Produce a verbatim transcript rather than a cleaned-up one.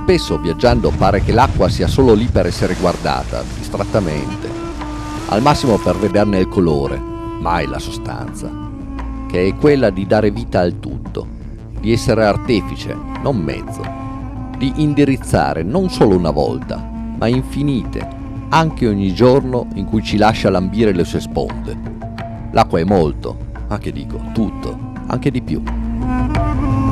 Spesso viaggiando pare che l'acqua sia solo lì per essere guardata, distrattamente, al massimo per vederne il colore, mai la sostanza, che è quella di dare vita al tutto, di essere artefice, non mezzo, di indirizzare non solo una volta, ma infinite, anche ogni giorno in cui ci lascia lambire le sue sponde. L'acqua è molto, ma che dico, tutto, anche di più.